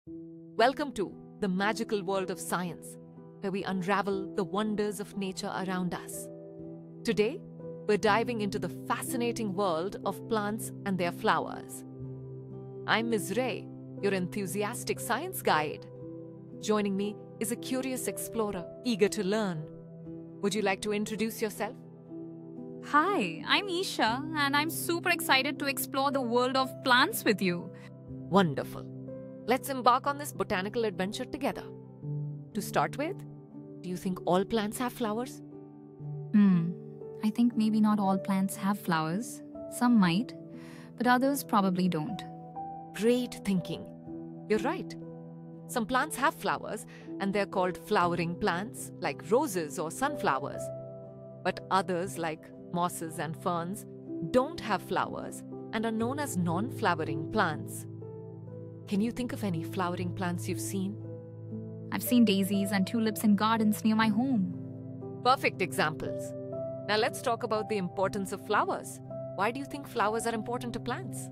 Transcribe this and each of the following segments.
Welcome to the magical world of science, where we unravel the wonders of nature around us. Today, we're diving into the fascinating world of plants and their flowers. I'm Ms. Ray, your enthusiastic science guide. Joining me is a curious explorer eager to learn. Would you like to introduce yourself? Hi, I'm Isha, and I'm super excited to explore the world of plants with you. Wonderful. Let's embark on this botanical adventure together. To start with, do you think all plants have flowers? I think maybe not all plants have flowers. Some might, but others probably don't. Great thinking. You're right. Some plants have flowers, and they're called flowering plants, like roses or sunflowers. But others, like mosses and ferns, don't have flowers and are known as non-flowering plants. Can you think of any flowering plants you've seen? I've seen daisies and tulips in gardens near my home. Perfect examples. Now let's talk about the importance of flowers. Why do you think flowers are important to plants?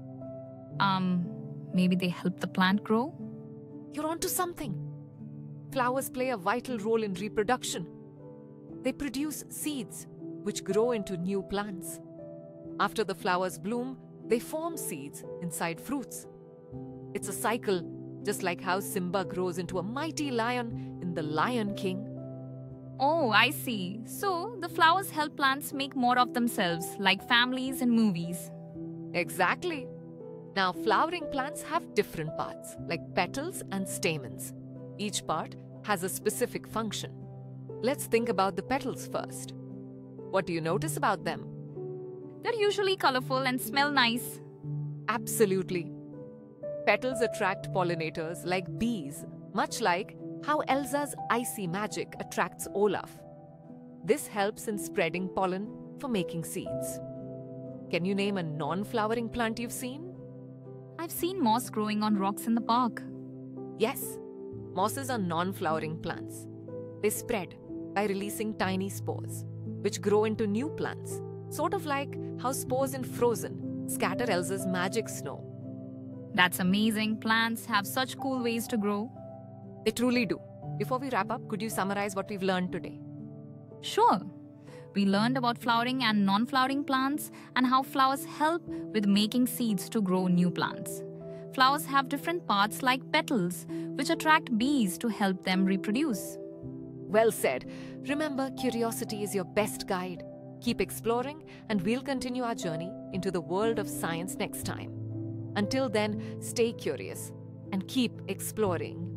Maybe they help the plant grow? You're onto something. Flowers play a vital role in reproduction. They produce seeds, which grow into new plants. After the flowers bloom, they form seeds inside fruits. It's a cycle, just like how Simba grows into a mighty lion in The Lion King. Oh, I see. So, the flowers help plants make more of themselves, like families in movies. Exactly. Now, flowering plants have different parts, like petals and stamens. Each part has a specific function. Let's think about the petals first. What do you notice about them? They're usually colorful and smell nice. Absolutely. Petals attract pollinators like bees, much like how Elsa's icy magic attracts Olaf. This helps in spreading pollen for making seeds. Can you name a non-flowering plant you've seen? I've seen moss growing on rocks in the park. Yes, mosses are non-flowering plants. They spread by releasing tiny spores, which grow into new plants, sort of like how spores in Frozen scatter Elsa's magic snow. That's amazing. Plants have such cool ways to grow. They truly do. Before we wrap up, could you summarize what we've learned today? Sure. We learned about flowering and non-flowering plants and how flowers help with making seeds to grow new plants. Flowers have different parts like petals, which attract bees to help them reproduce. Well said. Remember, curiosity is your best guide. Keep exploring, and we'll continue our journey into the world of science next time. Until then, stay curious and keep exploring.